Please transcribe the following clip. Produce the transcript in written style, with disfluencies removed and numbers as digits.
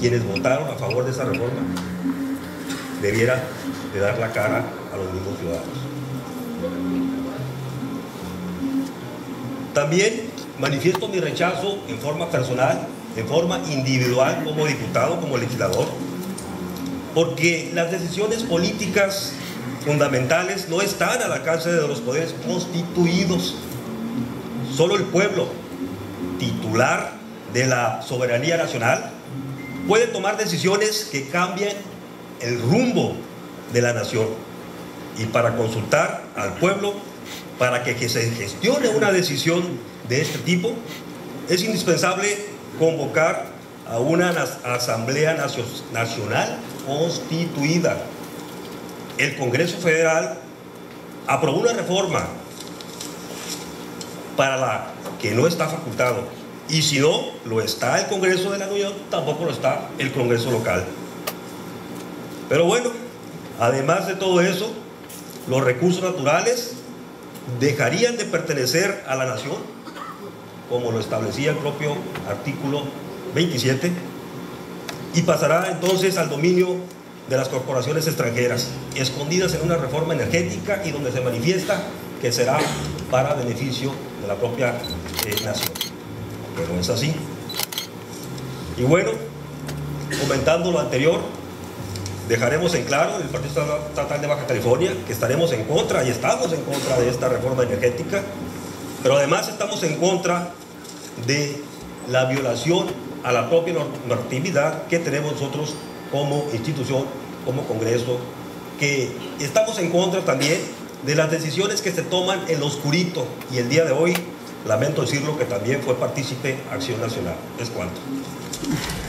quienes votaron a favor de esa reforma debieran de dar la cara a los mismos ciudadanos. También manifiesto mi rechazo en forma personal, en forma individual, como diputado, como legislador, porque las decisiones políticas fundamentales no están al alcance de los poderes constituidos. Solo el pueblo, titular de la soberanía nacional, puede tomar decisiones que cambien el rumbo de la nación. Y para consultar al pueblo, para que se gestione una decisión de este tipo, es indispensable convocar a una Asamblea Nacional constituida. El Congreso Federal aprobó una reforma para la que no está facultado, y si no lo está el Congreso de la Unión, tampoco lo está el Congreso local. Pero bueno, además de todo eso, los recursos naturales dejarían de pertenecer a la nación, como lo establecía el propio artículo 27, y pasará entonces al dominio de las corporaciones extranjeras, escondidas en una reforma energética y donde se manifiesta que será para beneficio de la propia nación. Pero no es así. Y bueno, comentando lo anterior, dejaremos en claro en el Partido Estatal de Baja California que estaremos en contra y estamos en contra de esta reforma energética, pero además estamos en contra de la violación a la propia normatividad que tenemos nosotros como institución, como Congreso, que estamos en contra también de las decisiones que se toman en lo oscurito, y el día de hoy, lamento decirlo, que también fue partícipe Acción Nacional. Es cuanto.